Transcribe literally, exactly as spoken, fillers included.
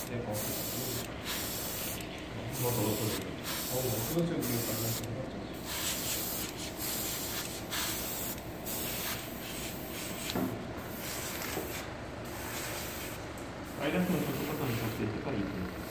네, 어, 한번 더 넣어서 어, 어떤 식으로 만났어요? 빨간색은 또 똑같은 값의 색깔이 있고